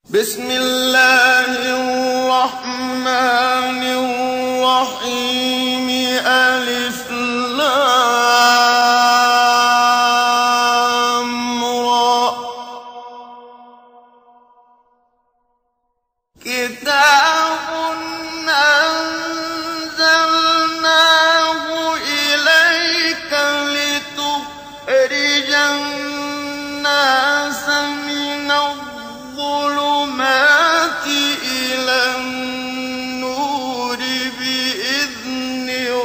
بسم الله الرحمن الرحيم ألف لام را كتاب أنزلناه إليك لتخرج الناس من الظلمات إلى النور بإذن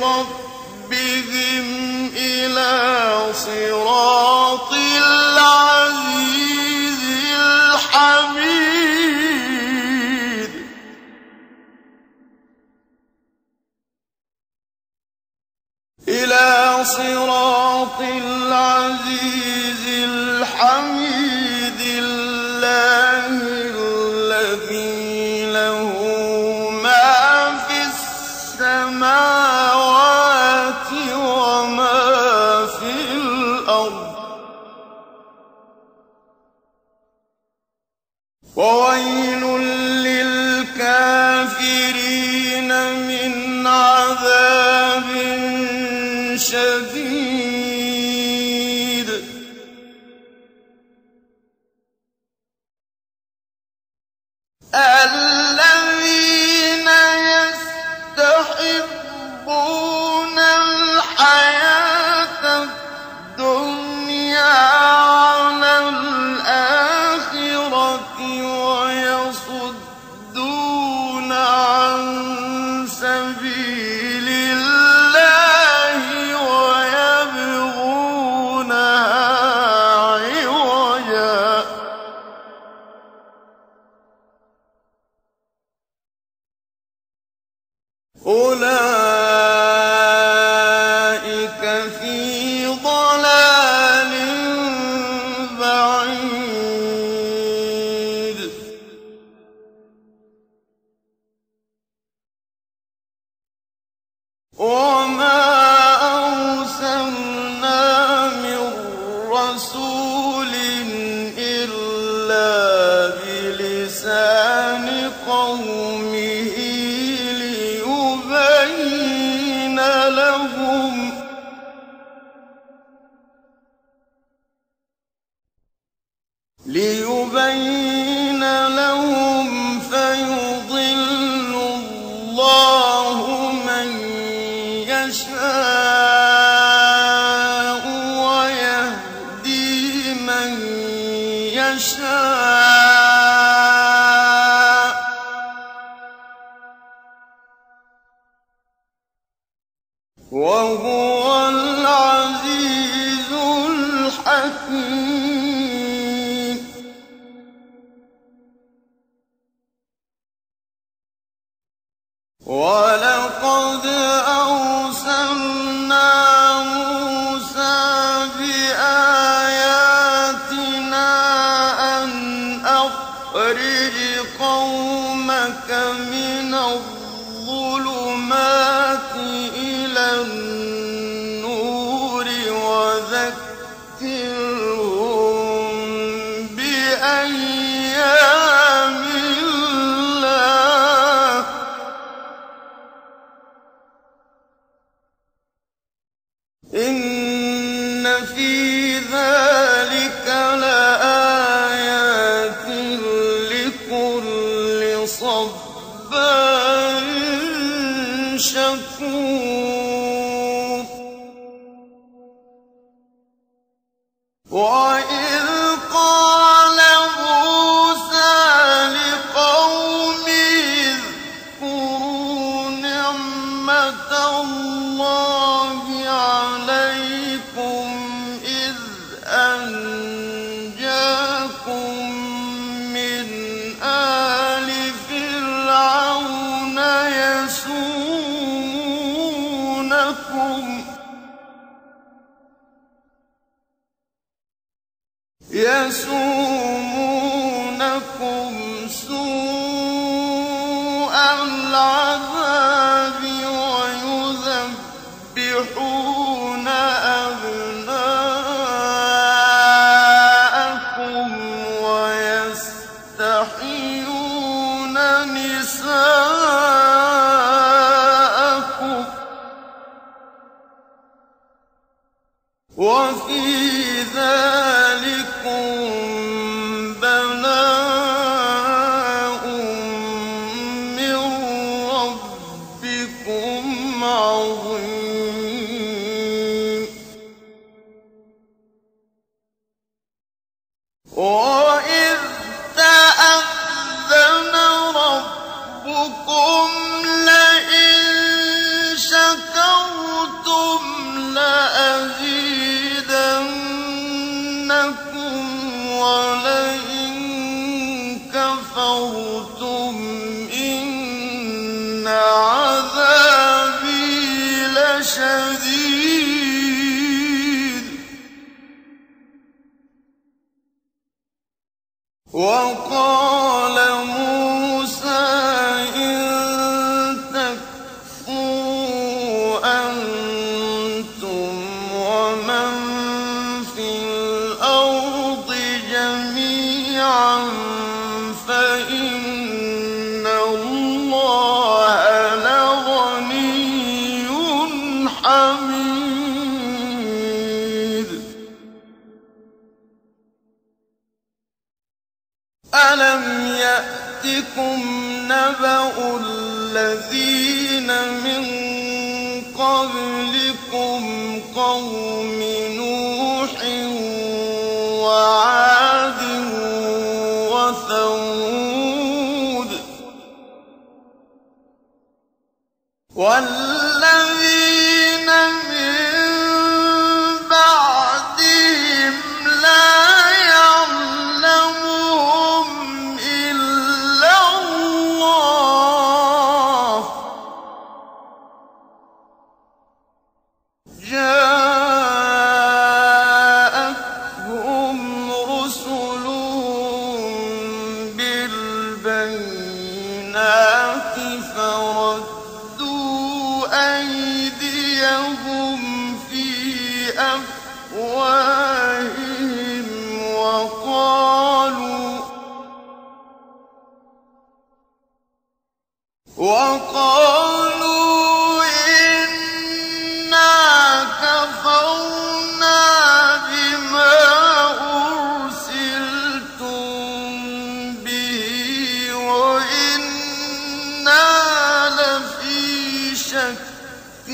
ربهم إلى صراط العزيز الحميد إلى صراط العزيز الحميد الله الذي له ما في السماوات وما في الأرض وويل للكافرين من عذاب شديد الذين يستحبون الحياة الدنيا على الآخرة ويصدون عن سبيل الله ويبغونها عوجا أولئك في ضلال بعيد وما أرسلنا من رسول إلا بلسان قومه ليبين لهم فيضل الله من يشاء ويهدي من يشاء وهو العزيز الحكيم ولقد أرسلنا موسى بآياتنا أن أخرج قومك من الظلمات إلى النور وذكرهم بأيام الله إن في ذلك لآيات لكل صبار شكور وإذ قال موسى لقومه اذكروا نعمة الله عليكم إذ أنجاكم من آل فرعون يسومونكم سوء العذاب ويذبحون أبناءكم ويستحيون تستحيون نساءكم وفي ذلكم بلاء من ربكم عظيم وإذ تأذن ربكم لئن شكرتم لأزيدنكم ولئن كفرتم إن عذابي لشديد وقال موسى إن تكفروا أنتم ومن في الأرض جميعا فإن الله لغني حميد ألم يأتكم نبأ الذين من قبلكم قوم نوح وعاد وثمود والذين من بعدهم لا يعلمهم إلا الله جاءتهم رسلهم بالبينات فردوا أيديهم في أفواههم وقالوا إنا كفرنا بما أرسلتم به وإنا لفي شك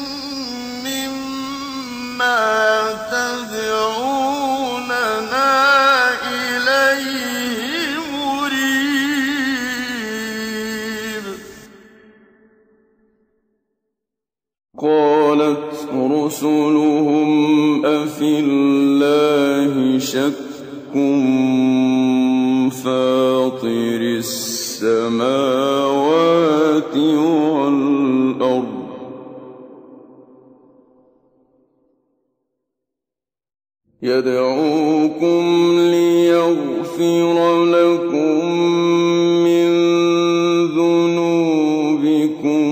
مما تدعوننا إليه مريب قالت رسلهم أفي الله شك فاطر السماوات والأرض يدعوكم ليغفر لكم من ذنوبكم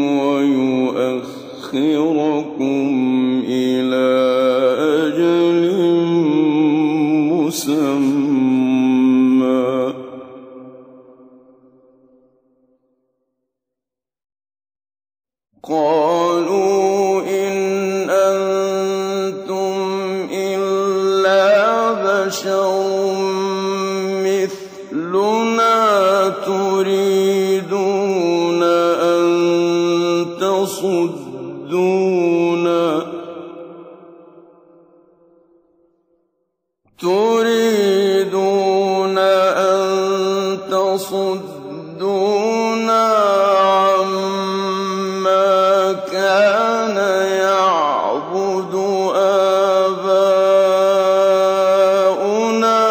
ويؤخركم إلى أجل مسمى قالوا إن أنتم إلا بشر مثلنا تريدون أن تصدونا عما كان يعبد آباؤنا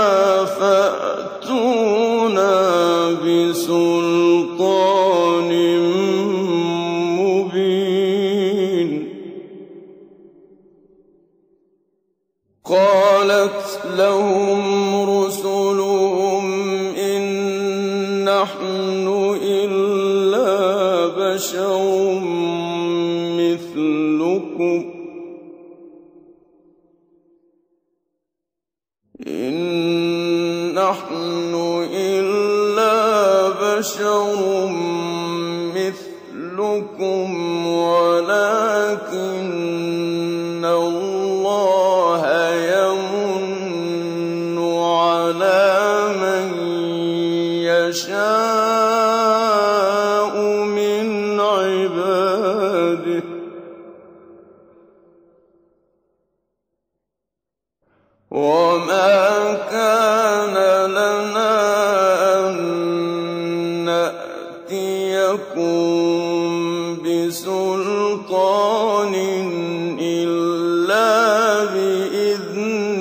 فأتونا بسلطان مبين قالت لهم رسلهم إن نحن إلا بشر مثلكم إن نحن إلا بَشَرٌ مِّثْلُكُمْ وَلَٰكِنَّ اللَّهَ يَمُنُّ عَلَىٰ مَن يَشَاءُ مِنْ عِبَادِهِ ۖ وَمَا كَانَ لَنَا أَن نَّأْتِيَكُم بِسُلْطَانٍ إِلَّا بِإِذْنِ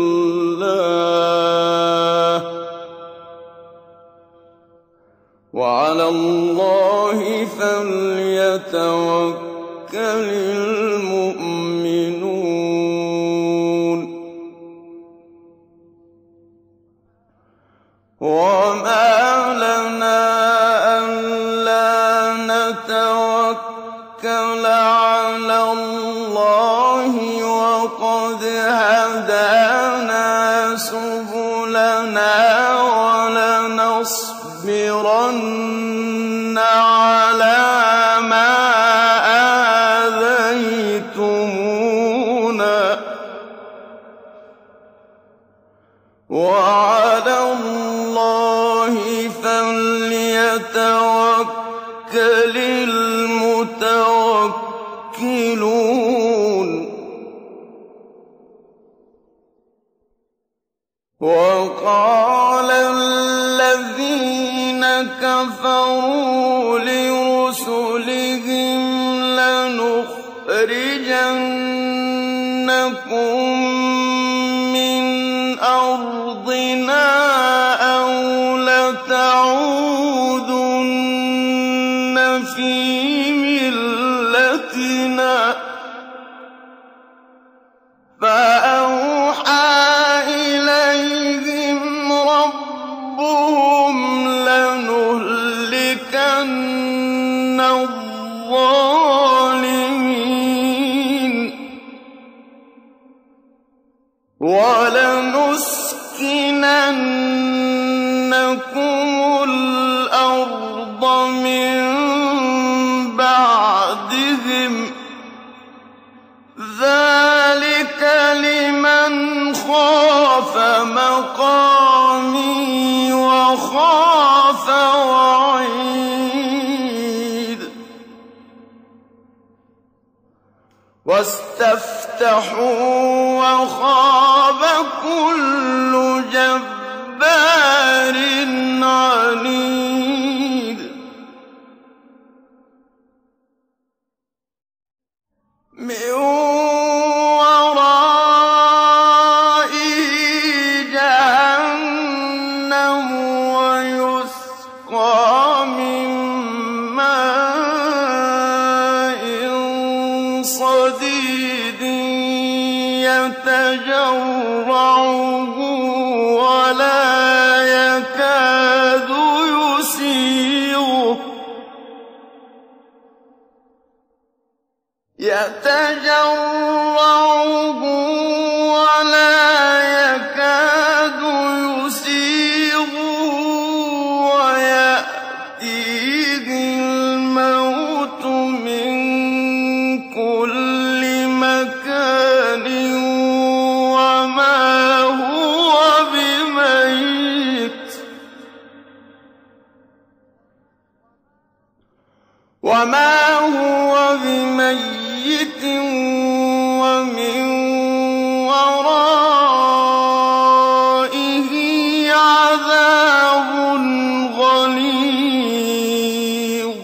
اللَّهِ ۚ وَعَلَى اللَّهِ فَلْيَتَوَكَّلِ الْمُؤْمِنُونَ. وَمَا لَنَا أَلَّا نَتَوَكَّلَ عَلَى اللَّهِ وَقَدْ هَدَانَا سُبُلَنَا وَلَنَصْبِرَنَّ عَلَىٰ مَا آذَيْتُمُونَا ۚ وَعَلَى اللَّهِ فَلْيَتَوَكَّلِ الْمُتَوَكِّلُونَ. وَقَالَ الَّذِينَ كَفَرُوا لِرُسُلِهِمْ لَنُخْرِجَنَّكُم مِّنْ أَرْضِنَا أَوْ لَتَعُودُنَّ فِي مِلَّتِنَا ۖ فَأَوْحَىٰ إِلَيْهِمْ رَبُّهُمْ لَنُهْلِكَنَّ الظَّالِمِينَ وَلَنُسْكِنَنَّكُمُ الْأَرْضَ مِن بَعْدِهِمْ ۚ ذَٰلِكَ لِمَنْ خَافَ مَقَامِي وَخَافَ وَعِيدِ. وَاسْتَفْتَحُوا وَخَابَ كُلُّ جَبَّارٍ عَنِيدٍ. مِّن وَرَائِهِ جَهَنَّمُ وَيُسْقَىٰ مِن مَّاءٍ صَدِيدٍ يَتَجَرَّعُهُ وَلَا يَكَادُ يُسِيغُهُ وَيَأْتِيهِ الْمَوْتُ مِن كُلِّ مَكَانٍ وَمَا هُوَ بِمَيِّتٍ وَمِن وَرَائِهِ عَذَابٌ غَلِيظٌ.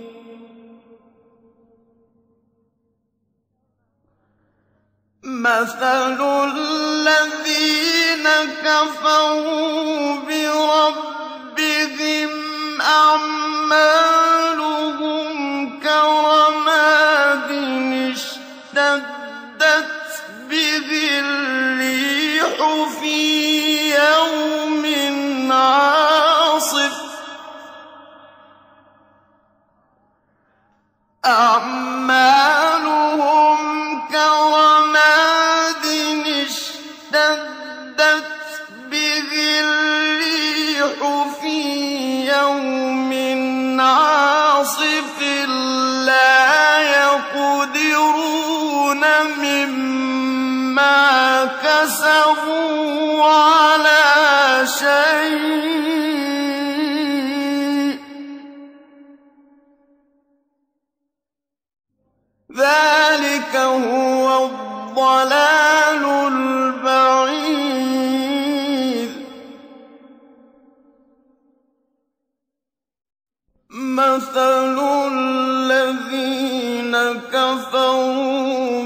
مَثَلُ الَّذِينَ كَفَرُوا بِرَبِّهِمْ أَعْمَالُهُمْ كَرَمَادٍ اشْتَدَّتْ بِهِ الرِّيحُ فِي يَوْمٍ عَاصِفٍ اشْتَدَّتْ بِهِ الرِّيحُ فِي يَوْمٍ على شيء ذلك هو الضلال البعيد مثل الذين كفروا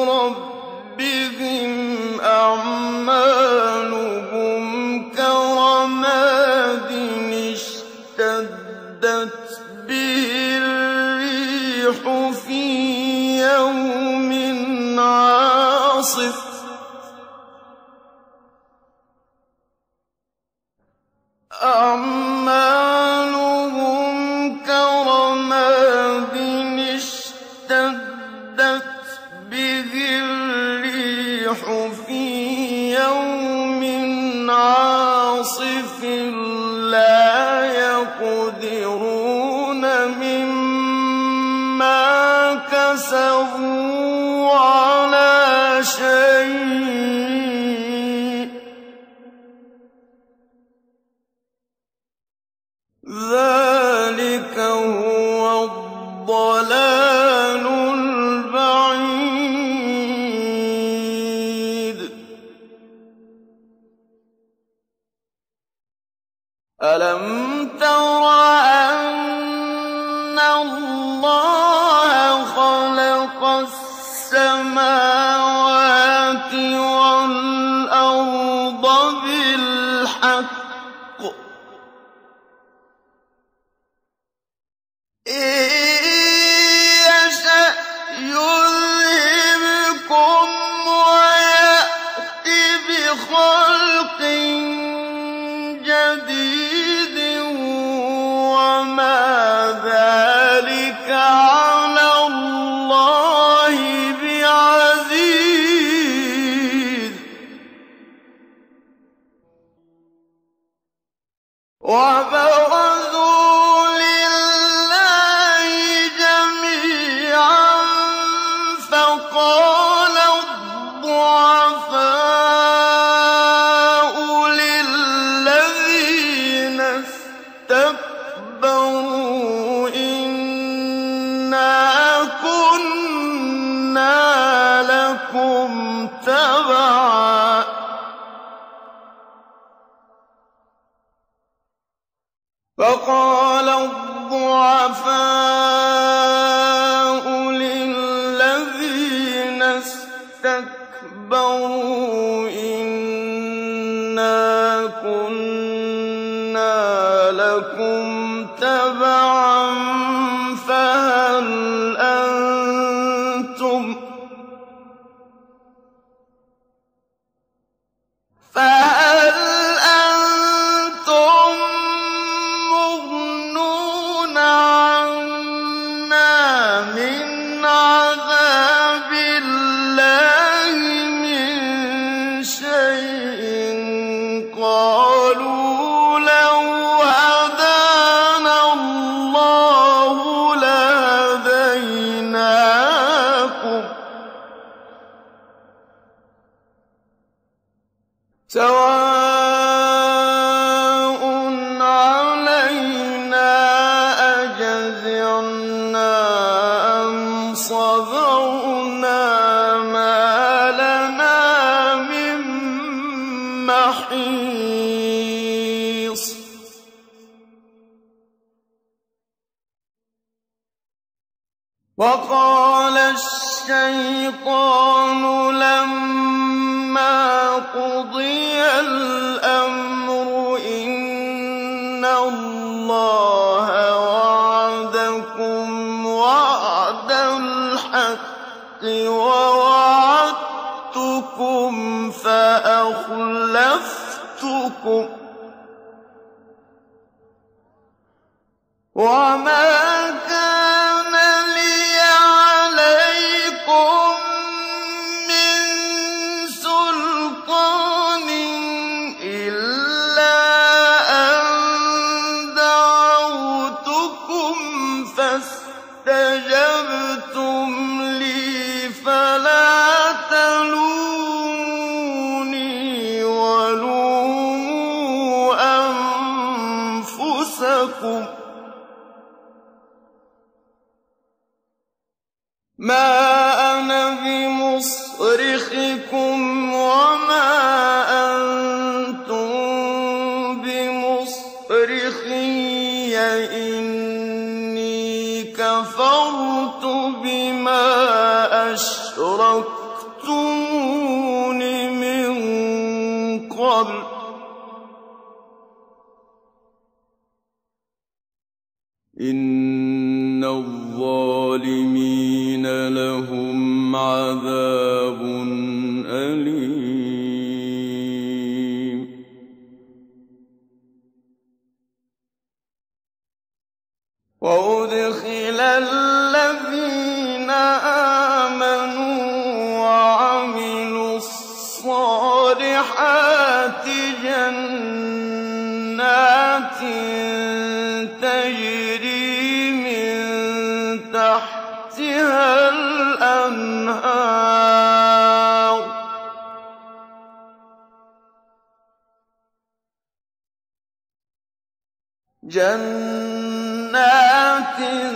بربهم أعمالهم كرماد اشتدت به الريح في يوم عاصف لا يقدرون مما كسبوا على شيء ذلك هو الضلال البعيد ألم تر أن الله خلق السماوات والأرض بالحق إن يشأ يذهبكم ويأت بخلق جديد وما ذلك على الله بعزيز وبرزوا لله جميعا فقال الضعفاء للذين استكبروا إنا كنا لكم تبعا فقال الضعفاء للذين استكبروا إنا كنا لكم تبعا فهل أنتم مغنون عنا من عذاب الله من شيء قالوا لو هدانا الله لهديناكم سواء علينا أجزعنا أم صبرنا ما لنا من محيص وقال الشيطان لما قضي الأمر إن الله وعدكم وعد الحق ووعدتكم فأخلفتكم وما كان لي عليكم من سلطان إلا أن دعوتكم فاستجبتم لي فلا تلوموني ولوموا أنفسكم ما أنا بمصرخكم وما أنتم بمصرخي إني كفرت بما أشركتمون من قبل إن الظالمين لهم عذاب أليم وأدخل الذين آمنوا وعملوا الصالحات جنات تجري من تحتها الأنهار جنات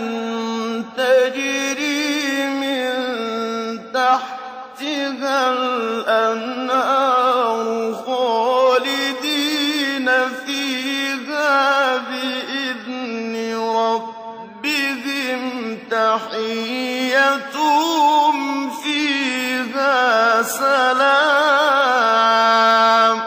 تجري من تحتها الأنهار خالدين فيها بإذن ربهم تحيتهم فيها سلام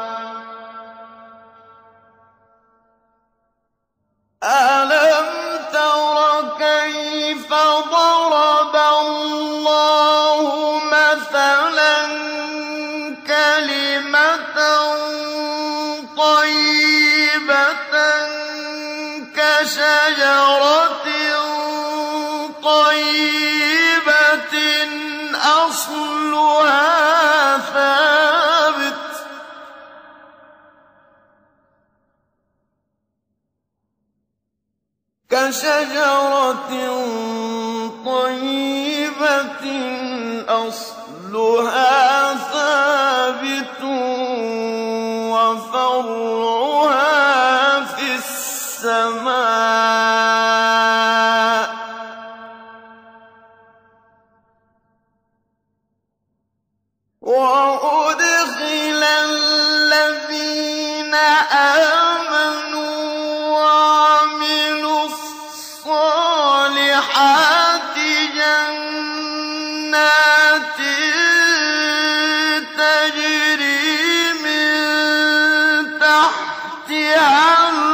ألم تر كيف ضرب الله مثلا كلمة طيبة كشجرة طيبة أصلها ثابت كشجرة طيبة أصلها ثابت وفرعها في السماء وأدخل الذين آمنوا وعملوا الصالحات جنات تجري من تحتها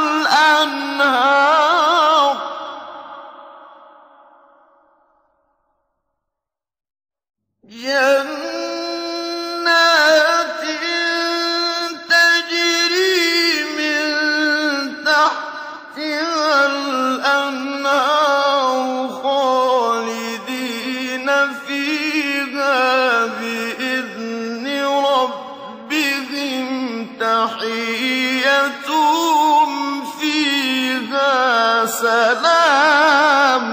الأنهار جنات تجري من تحتها الأنهار خالدين فيها بإذن ربهم تحيتهم فيها سلام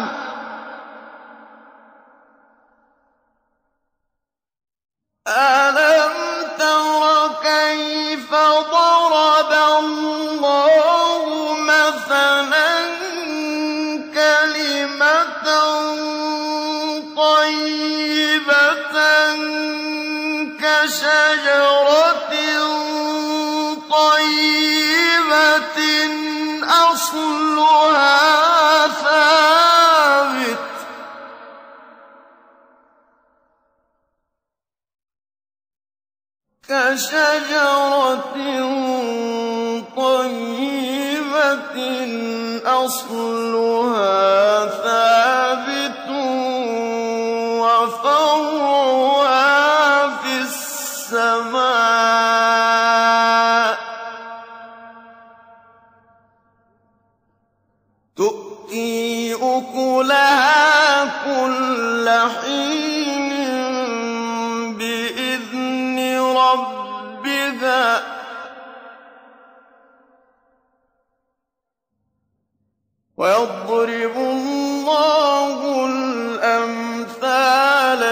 ألم تر كيف ضرب الله مثلا كلمة طيبة كشجرة طيبة أصلها ثابت كشجرة طيبة أصلها ثابت وفرعها في السماء تؤتي أكلها كل حين بإذن ربها ويضرب الله الأمثال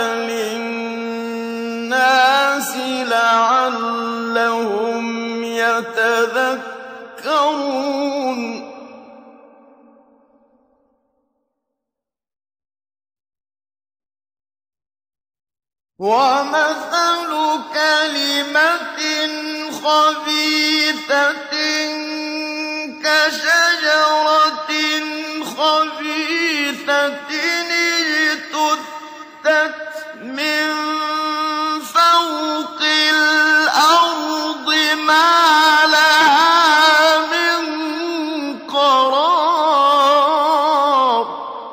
للناس لعلهم يتذكرون وَمَثَلُ كَلِمَةٍ خَبِيثَةٍ كَشَجَرَةٍ خَبِيثَةٍ اجْتُثَّتْ مِن فَوْقِ الْأَرْضِ مَا لَهَا مِن قَرَارٍ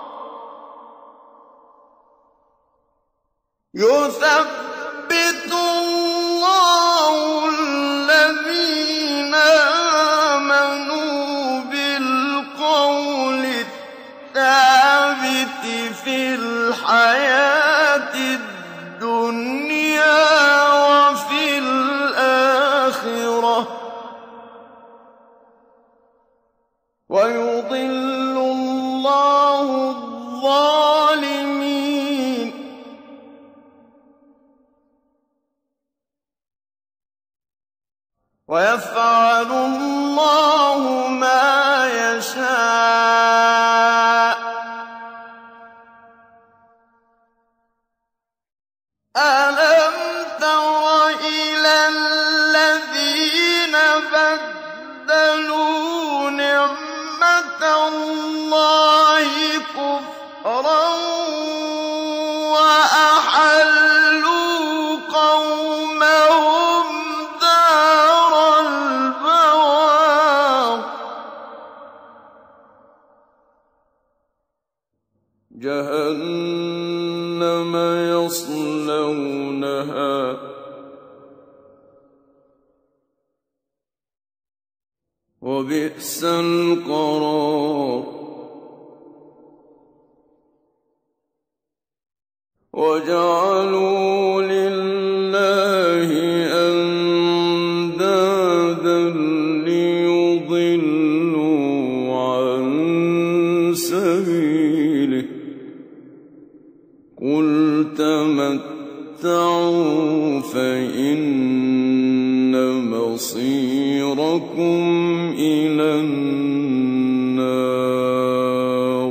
يُثَبِّتُ اللَّهُ الَّذِينَ آمَنُوا بِالْقَوْلِ الثَّابِتِ فِي الْحَيَاةِ الدُّنْيَا وَفِي الْآخِرَةِ ۖ وَيُضِلُّ اللَّهُ الظَّالِمِينَ وَيَفْعَلُ اللَّهُ مَا يَشَاءُ أَلَمْ تَرَ إِلَى الَّذِينَ بَدَّلُوا نِعْمَةَ اللَّهِ كُفْرًا وَأَحَلُّوا قَوْمَهُمْ دَارَ الْبَوَارِ جَهَنَّمَ يَصْلَوْنَهَا وَبِئْسَ الْقَرَارُ وَجَعَلُوا لِلَّهِ أَندَادًا لِّيُضِلُّوا عَن سَبِيلِهِ ۗ قُلْ تَمَتَّعُوا فَإِنَّ مَصِيرَكُمْ إِلَى النَّارِ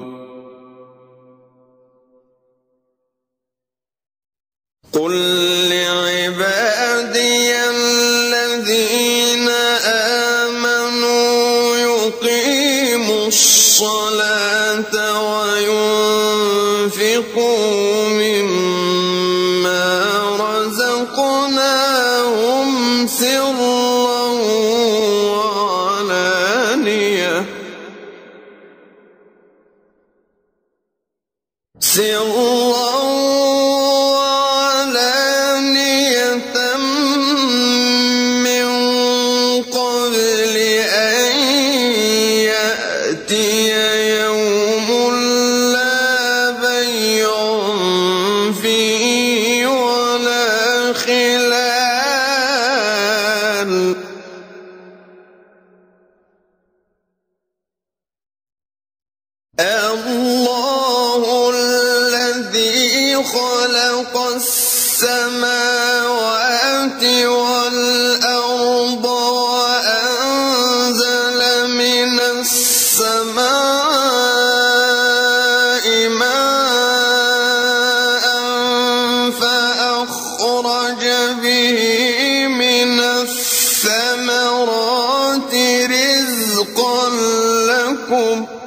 قُل لِّعِبَادِيَ الَّذِينَ آمَنُوا يُقِيمُوا الصَّلَاةَ وَيُنفِقُوا مِمَّا رَزَقْنَاهُمْ سِرًّا وَعَلَانِيَةً مِّن قَبْلِ أَن يَأْتِيَ يَوْمٌ لَّا بَيْعٌ فِيهِ وَلَا خِلَالٌ اللَّهُ الَّذِي خَلَقَ السَّمَاوَاتِ وَالْأَرْضَ وَأَنزَلَ مِنَ السَّمَاءِ مَاءً فَأَخْرَجَ بِهِ مِنَ الثَّمَرَاتِ رِزْقًا لَّكُمْ ۖ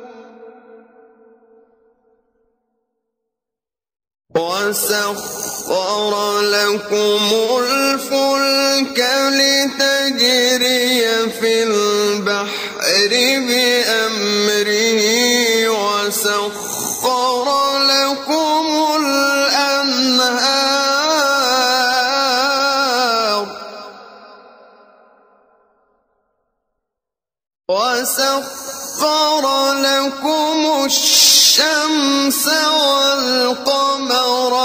وَسَخَّرَ لَكُمُ الْفُلْكَ لِتَجْرِيَ فِي الْبَحْرِ بِأَمْرِهِ وَسَخَّرَ لَكُمُ الْأَنْهَارَ وَسَخَّرَ لَكُمُ الشَّمْسَ وَالْقَمَرَ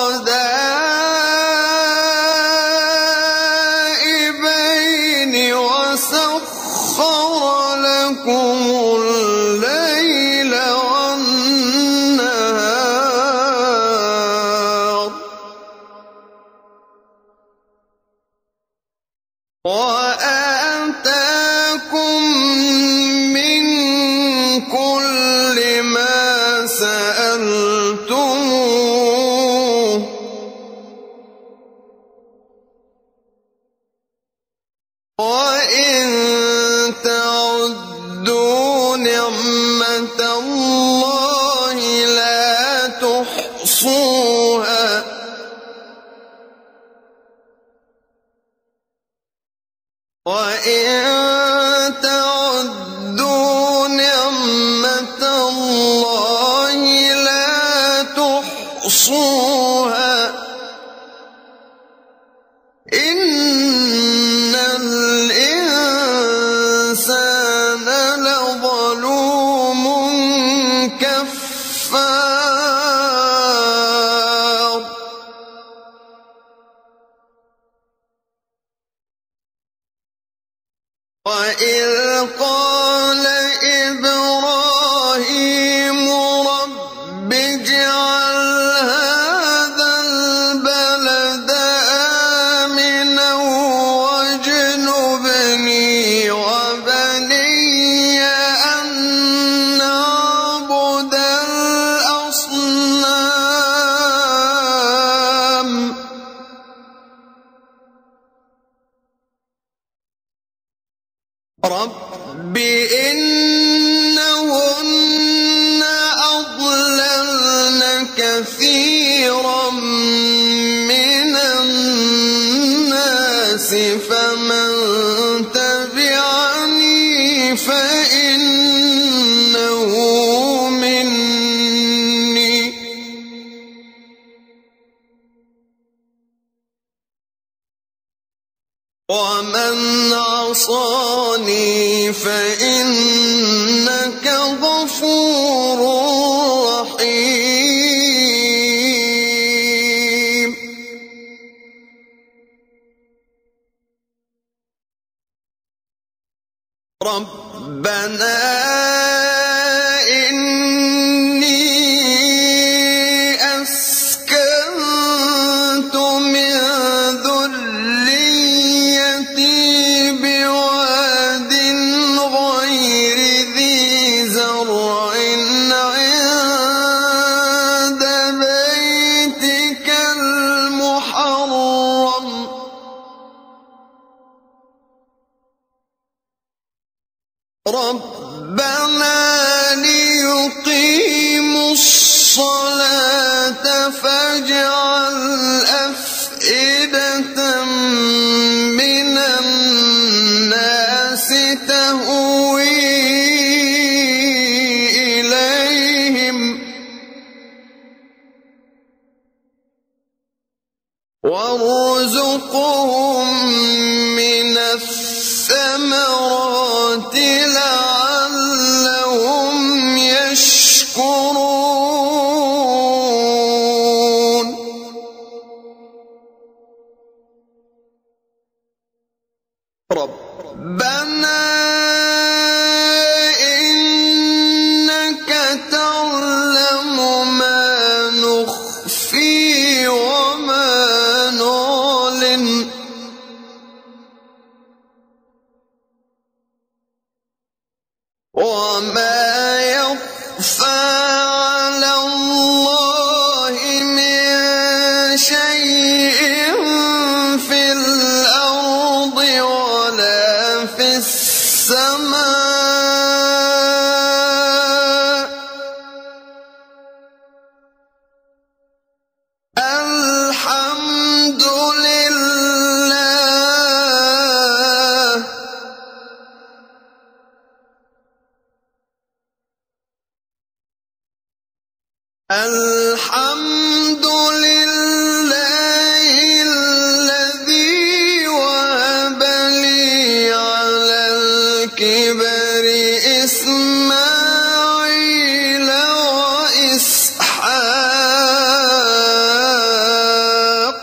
دَائِبَيْنِ وَسَخَّرَ لَكُمُ اللَّيْلَ وَالنَّهَارَ وَآتَاكُم مِّن كُلِّ مَا سَأَلْتُمُوهُ نعمة الله لا تحصوها وإن تعدوا نعمة الله لا تحصوها إن الإنسان لظلوم كفار وإذ قال إبراهيم رب اجعل هذا البلد آمنا واجنبني وبني أن نعبد الأصنام رب إنهن أضللن كثيرا من الناس فمن تبعني فإنه مني ومن عصاني فإنك غفور رحيم ربنا إني أسكنت من ذريتي بواد غير ذي زرع عند بيتك المحرم ربنا ليقيموا الصلاة فاجعل أفئدة من الناس تهوي إليهم وارزقهم من الثمرات لعلهم يشكرون ربنا إنك تعلم ما نخفي وما نعلن وما يخفى على الله من شيء في الأرض ولا في السماء الحمد لله الحمد لله الذي وهب لي على الكبر إسماعيل وإسحاق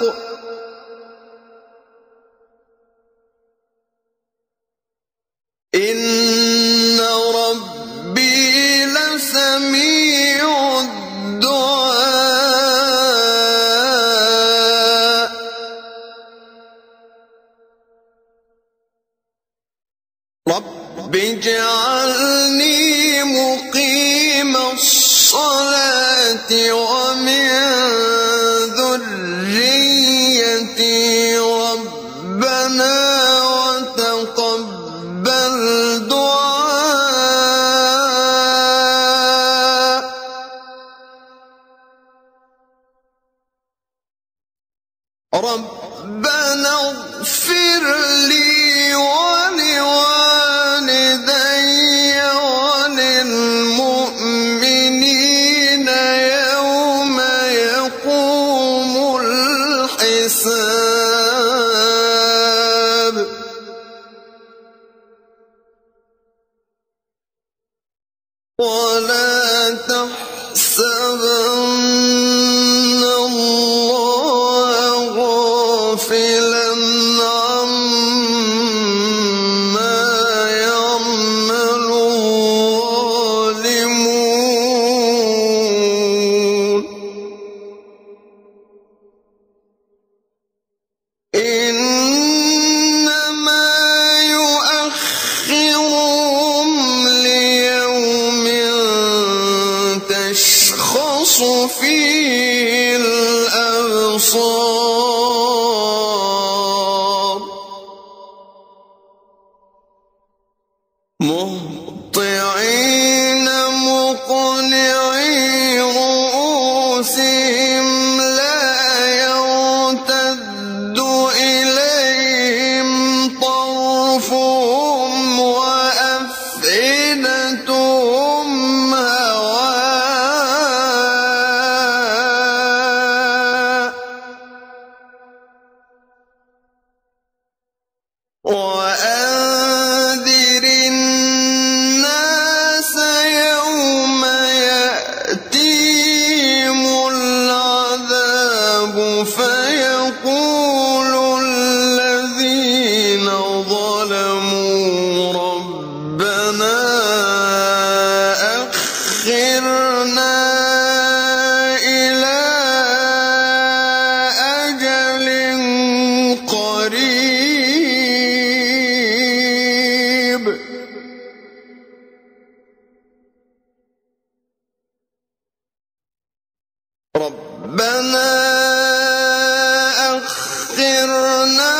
إن ربي لسميع الدعاء رب اجعلني مقيم الصلاة ومن ذريتي ربنا وتقبل دعاء ربنا اغفر لي ولوالدي وللمؤمنين يوم يقوم الحساب ولا تحسبن الله غافلا عما يعمل الظالمون إنما يؤخرهم ليوم تشخص فيه الأبصار مهطعين مقنعي رؤوسهم لا يرتد إليهم طرفهم وأفئدتهم هواء وأنذر الناس يوم يأتيهم العذاب فيقول الذين ظلموا ربنا أخرنا إلى أجل قريب ربنا أخرنا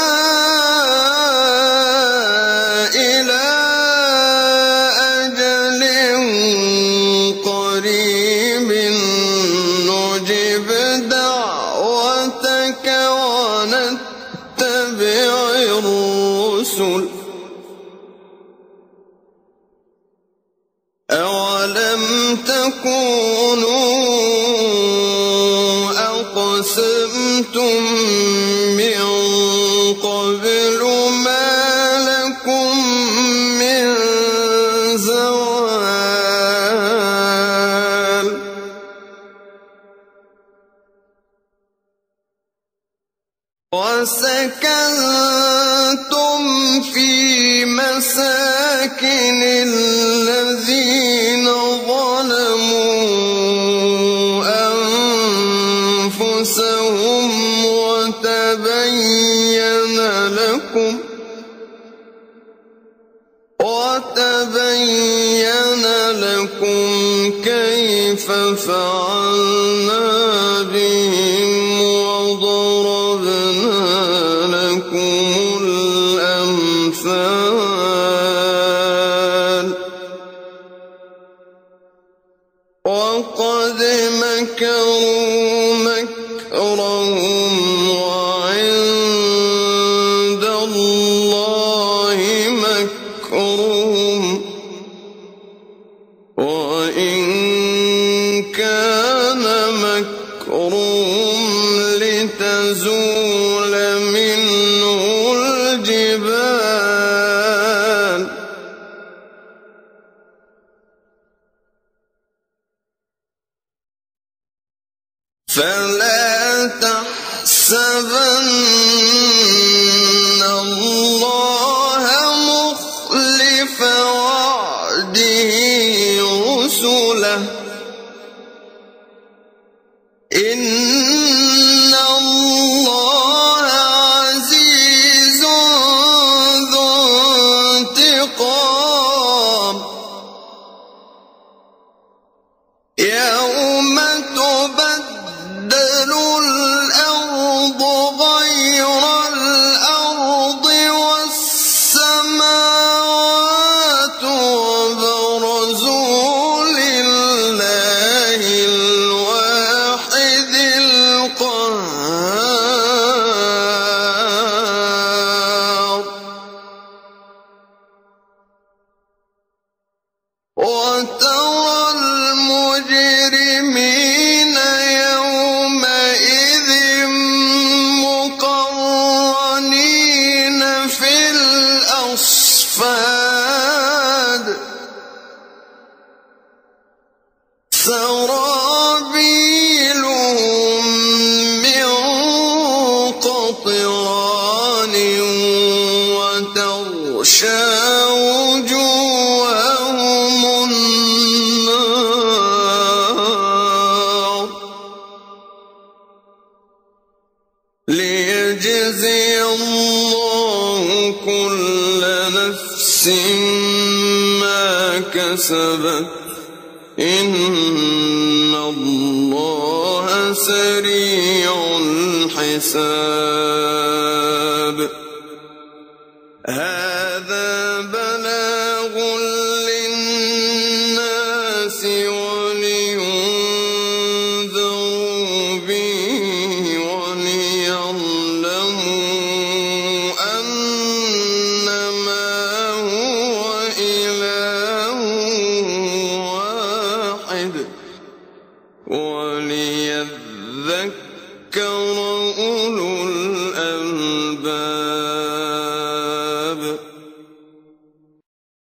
إلى أجل قريب نجب دعوتك ونتبع الرسل أولم تكونوا أقسمتم من قبل ما لكم من زوال وسكنتم في مساكن الذين ظلموا أنفسهم وتبين لكم كيف فعلنا بهم وضربنا لكم الأمثال وقد مكروا مكرهم وعند الله مكرهم وإن كان مكرهم لتزول منه الجبال فلا تحسبن الله مخلف وعده رسله إن الله عزيز ذو انتقام يوم تبدل الأرض غير الأرض والسماوات وبرزوا لله سرابيلهم من قطران وتغشى وجوههم النار ليجزي الله كل نفس ما كسبت إن الله سريع الحساب هذا بلاغ للناس ولينذروا به وليعلموا أنما هو إله واحد وليذكر أولو